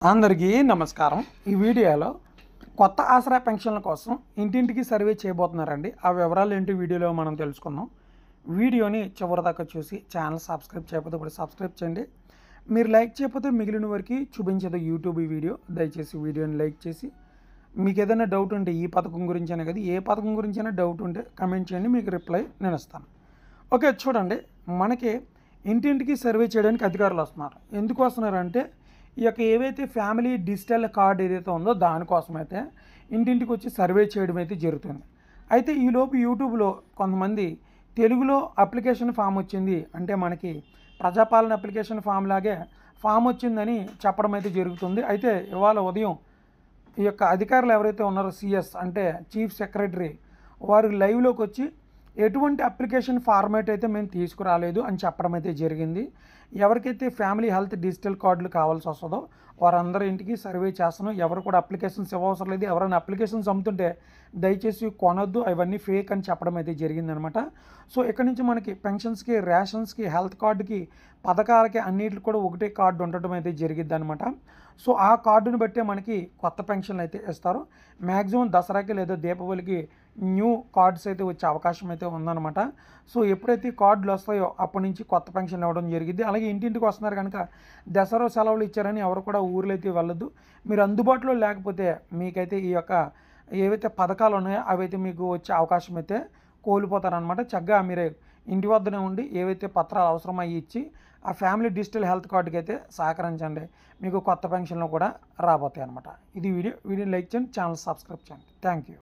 అందరికీ నమస్కారం. ఈ వీడియోలో కొత్త ఆసరా పెన్షన్ల కోసం ఇంటింటికి సర్వే చేయబోతున్నారండి. ఆ వివరాలు ఏంటి వీడియోలో మనం తెలుసుకుందాం. వీడియోని చివరిదాకా చూసి ఛానల్ సబ్స్క్రైబ్ చేయకపోతే కూడా సబ్స్క్రైబ్ చేయండి. మీరు లైక్ చేయకపోతే మిగిలిన వరకు చూపించేది యూట్యూబ్ ఈ వీడియో. దయచేసి వీడియోని లైక్ చేసి మీకు ఏదైనా డౌట్ ఉంటే ఈ పథకం గురించైనా కదా ఏ పథకం గురించైనా డౌట్ ఉంటే కమెంట్ చేయండి, మీకు రిప్లై నేను ఇస్తాను. ఓకే, చూడండి, మనకి ఇంటింటికి సర్వే చేయడానికి అధికారులు వస్తున్నారు. ఎందుకు వస్తున్నారంటే ఈ యొక్క ఏవైతే ఫ్యామిలీ డిజిటల్ కార్డ్ ఏదైతే ఉందో దానికోసమైతే ఇంటింటికి వచ్చి సర్వే చేయడం అయితే జరుగుతుంది. అయితే ఈలోపు యూట్యూబ్లో కొంతమంది తెలుగులో అప్లికేషన్ ఫామ్ వచ్చింది అంటే మనకి ప్రజాపాలన అప్లికేషన్ ఫామ్ లాగే ఫామ్ వచ్చిందని చెప్పడం అయితే జరుగుతుంది. అయితే ఇవాళ ఉదయం ఈ యొక్క అధికారులు ఎవరైతే ఉన్నారో సిఎస్ అంటే చీఫ్ సెక్రటరీ వారు లైవ్లోకి వచ్చి ఎటువంటి అప్లికేషన్ ఫార్మాట్ అయితే మేము తీసుకురాలేదు అని చెప్పడం అయితే జరిగింది. ఎవరికైతే ఫ్యామిలీ హెల్త్ డిజిటల్ కార్డులు కావాల్సి వస్తుందో వారందరూ ఇంటికి సర్వే చేస్తున్నాం. ఎవరు కూడా అప్లికేషన్స్ ఇవ్వవసరం లేదు. ఎవరైనా అప్లికేషన్స్ అమ్ముతుంటే దయచేసి కొనొద్దు, అవన్నీ ఫేక్ అని చెప్పడం అయితే జరిగిందనమాట. సో ఇక్కడ నుంచి మనకి పెన్షన్స్కి, రేషన్స్కి, హెల్త్ కార్డుకి, పథకాలకి అన్నిటికి కూడా ఒకటే కార్డు ఉండటం అయితే జరిగిద్ది అనమాట. సో ఆ కార్డుని బట్టే మనకి కొత్త పెన్షన్లు అయితే ఇస్తారు. మ్యాక్సిమం దసరాకి లేదా దీపావళికి న్యూ కార్డ్స్ అయితే వచ్చే అవకాశం అయితే ఉందన్నమాట. సో ఎప్పుడైతే కార్డులు వస్తాయో అప్పటి నుంచి కొత్త పెన్షన్ ఇవ్వడం జరిగింది. అలాగే ఇంటింటికి వస్తున్నారు కనుక దసరా సెలవులు ఇచ్చారని ఎవరు కూడా ఊర్లో అయితే వెళ్ళొద్దు. మీరు అందుబాటులో లేకపోతే మీకైతే ఈ యొక్క ఏవైతే పథకాలు ఉన్నాయో అవైతే మీకు వచ్చే అవకాశం అయితే కోల్పోతారనమాట. చక్కగా మీరే ఇంటి వద్దనే ఉండి ఏవైతే పత్రాలు అవసరమయ్యి ఇచ్చి ఆ ఫ్యామిలీ డిజిటల్ హెల్త్ కార్డుకి అయితే సహకరించండి. మీకు కొత్త పెన్షన్లు కూడా రాబోతాయి అనమాట. ఇది వీడియో లైక్ చేయండి, ఛానల్ సబ్స్క్రైబ్ చేయండి. Thank you.